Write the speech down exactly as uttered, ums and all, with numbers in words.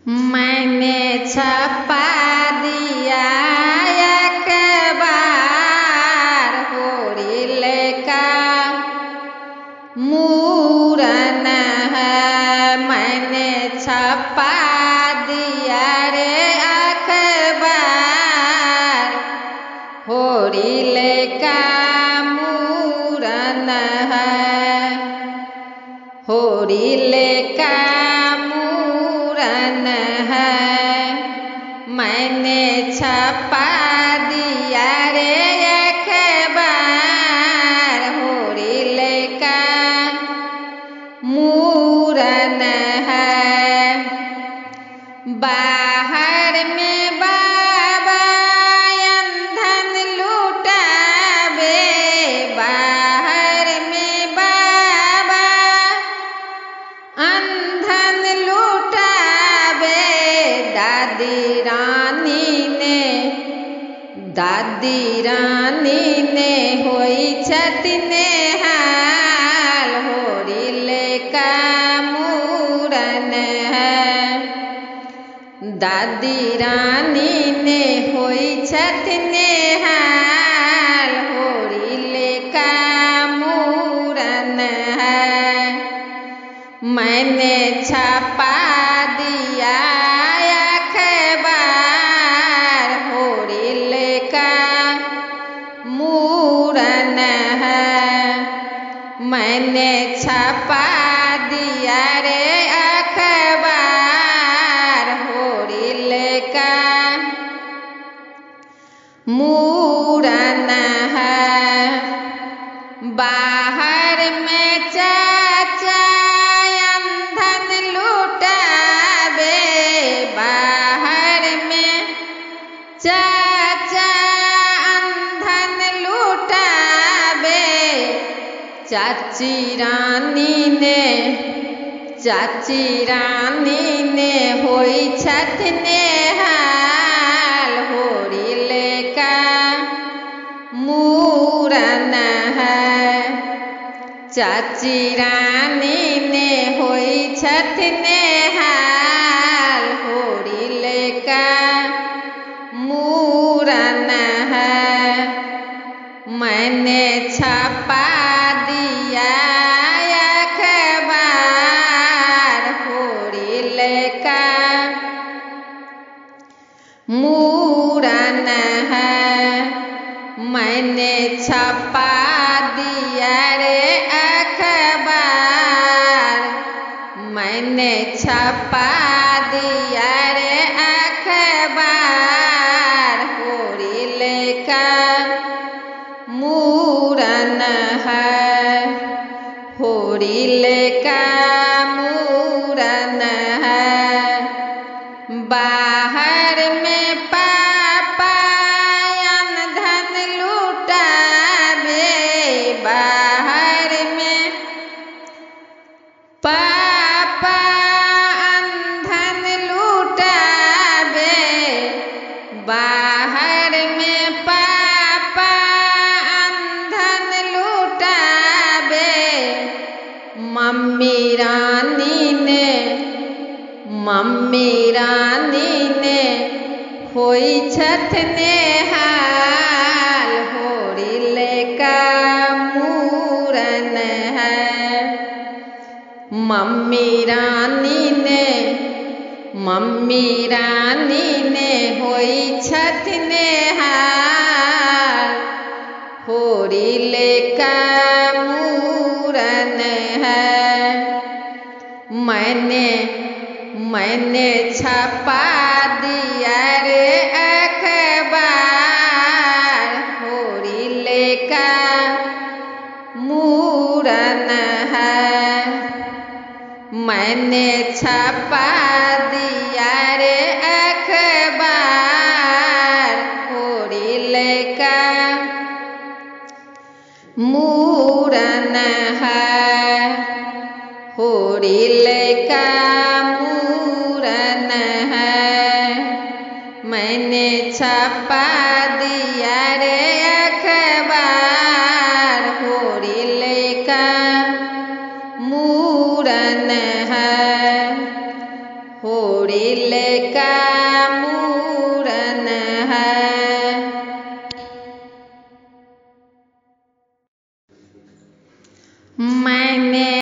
मैंने छपा दिया अखबार होरिल का मूरन है। मैंने छपा दिया रे अखबार होरिल का मूरन है। होरिल का मूरन है। मैंने छपा दिया रे अखबार होरिल का मूरन है। बाहर में बाबा अंधन लुटावे। बाहर में बाबा अंधन लुटावे। दादी रानी ने दादी रानी ने होई छथिन हाल होरिल का मूरन है। दादी रानी ने होई छथिन हाल होरिल का मूरन है। मैंने छपा दिया अखबार होरिल का मूरन है। मैंने छपा दिया रे अखबार होरिल का मूरन है। बाहर में चाचा अंधन लुटावे। बाहर में चाचा अंधन लुटावे। चाची रानी ने चाची रानी ने होई छथिन हाल होरिल का मूरन है। चाची रानी ने होई छथिन हाल होरिल का मूरन है। मैंने छपा दिया अखबार होरिल का मूरन है। मैंने छपा दिया रे अखबार। मैंने छपा दिया रे अखबार होरिल का मूरन है। होरिल का मूरन है। बाहर में पापा अंधन लुटावे। बाहर में पापा अंधन लुटावे। बाहर में पापा अंधन लुटावे। मम्मी रानी ने मम्मी रानी ने होई छथिन हाल होरिल का मूरन है। मम्मी रानी ने मम्मी रानी ने होई छथिन हाल होरिल का मूरन है। मैंने मैंने छपा दिया रे अखबार होरिल का मूरन है। मैंने छपा दिया रे अखबार होरिल का मूरन है। होरिल का मूरन है। मैंने छपा दिया रे अखबार होरिल का मूरन है। होरिल मैंने